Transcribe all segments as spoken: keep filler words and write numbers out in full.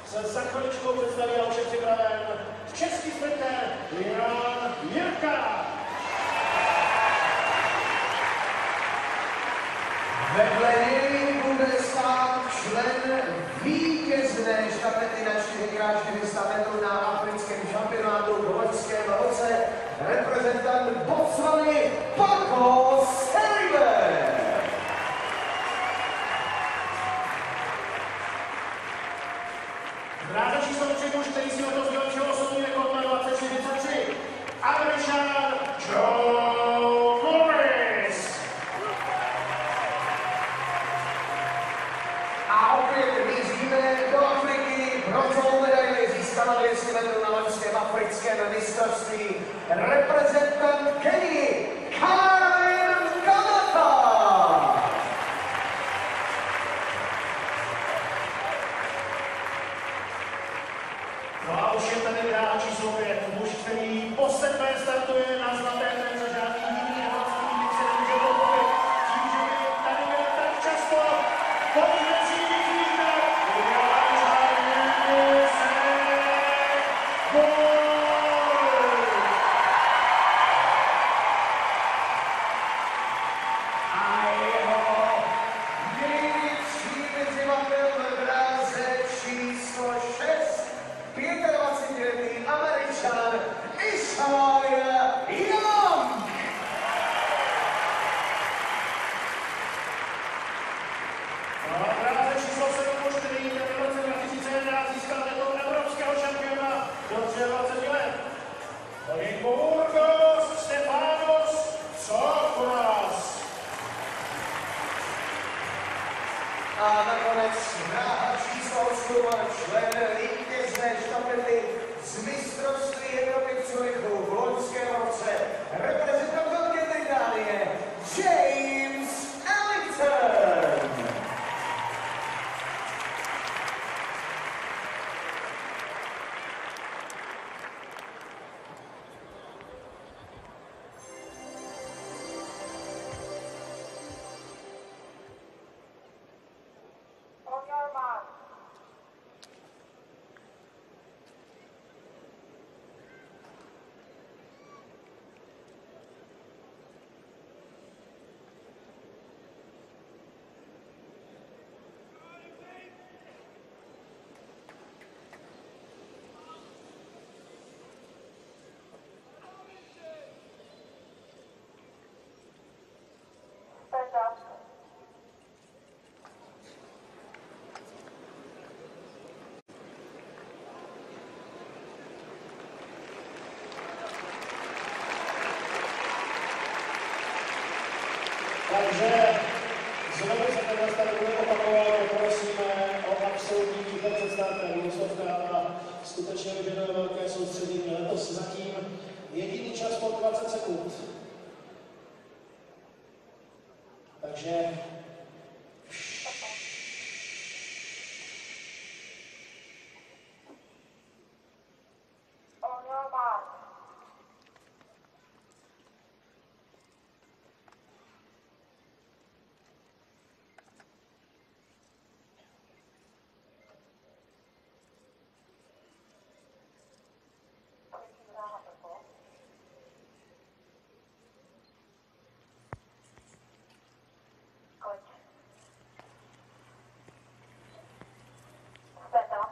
se za chviličkou představí a už je připraven český sprinter Jan Jirka. Vedle něj bude stát člen vítězné štafety na čtyři krát čtyři sta metrů na africkém šampionátu v loňském roce, reprezentant Botswany Paco Steribe. Dráze číslo tři muž, který si letos vylepšil osobní rekord na dvacet čtyři třicet tři. Američan Joe Morris. A opět vyzvíme do Afriky. Bronzovou medaili získala dvě stě metrů na loňském africkém mistrovství reprezentant Keni Caroline Kamata. No a už je tady dráha číslo pět, muž, který po sedmé startuje na zlaté trence, žádný jiný evropský lík se nemůže pochopit tím, že by tady byl tak často po výhledcí vyklítat. A jeho největší vyzývatel v dráze číslo šest, dvacetipětiletý Američan Isaiah Young. A dráze číslo sedm, muž, který v roce dva tisíce jedenáct získal titul evropského šampiona do dvaceti let. Olimburgos Stefanos Tsoukaras. A nakonec dráha číslo osm, člen vítězné štafety z mistrovství Evropy v Curychu v loňském roce, reprezentant Velké Británie James Ellington. On your mark. Stand up. Takže znovu se tenhle start bude opakovat, poprosíme o absolutní ticho před startem. Úsovka a skutečně vyžaduje velké soustředění. Letos zatím jediný čas po dvacet sekund. Takže On your mark. Good. Stand up.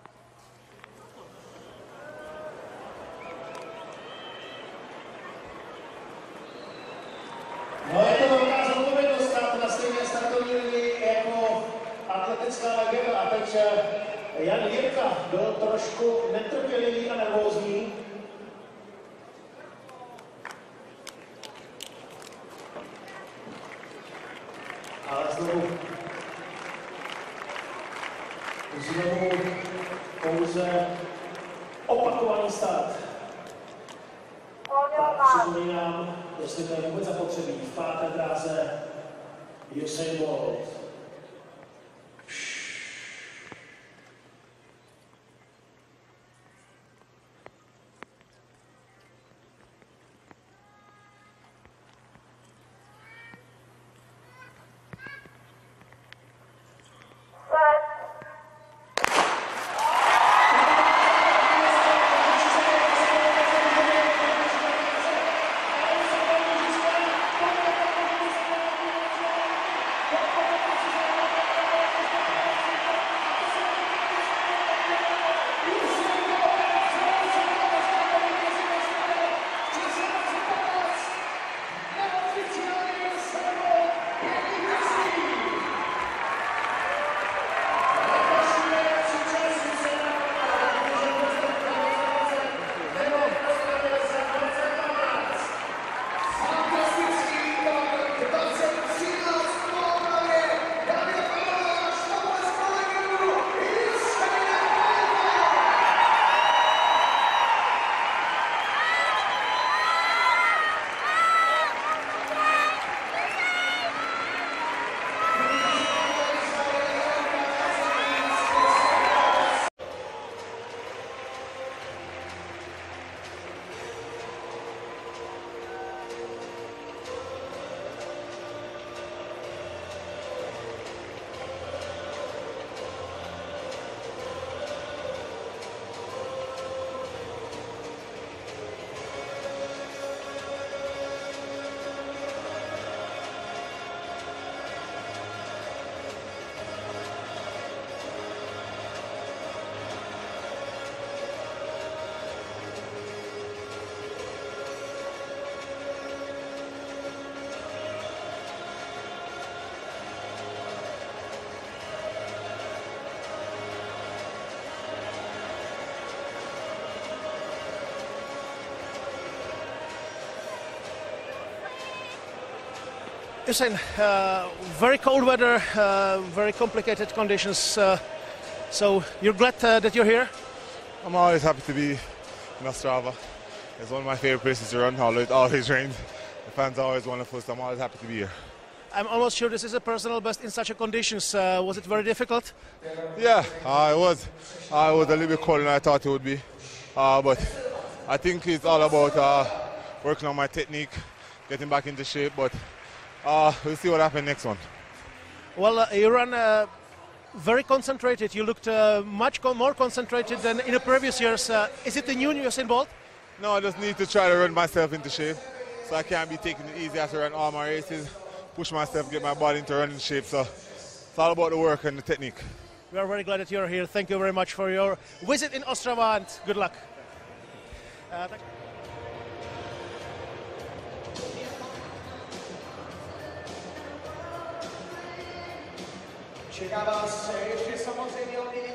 no je to velká zodpovědnost stát na stejné startovní linii jako atletická legenda. A teď Jan Jirka byl trošku netrpělivý a nervózní. Ale znovu, znovu pouze opakovaný start. On your A mark. připomínám, jestli to je vůbec zapotřebí, v páté dráze Usain Bolt. Set. Usain, uh, very cold weather, uh, very complicated conditions. Uh, so you're glad uh, that you're here? I'm always happy to be in Ostrava. It's one of my favorite places to run. Although it always rains, the fans are always wonderful, so I'm always happy to be here. I'm almost sure this is a personal best in such a conditions. Uh, was it very difficult? Yeah, uh, it was. Uh, it was a little bit colder than I thought it would be, uh, but I think it's all about uh, working on my technique, getting back into shape. But uh, we'll see what happens next one. Well, uh, you ran uh, very concentrated. You looked uh, much co more concentrated than in the previous years. Uh, is it the new Usain Bolt? No, I just need to try to run myself into shape, so I can't be taking it easy after run all my races. Push myself, get my body into running shape. So it's all about the work and the technique. We are very glad that you're here. Thank you very much for your visit in Ostrava and good luck. Uh, Čeká vás ještě samozřejmě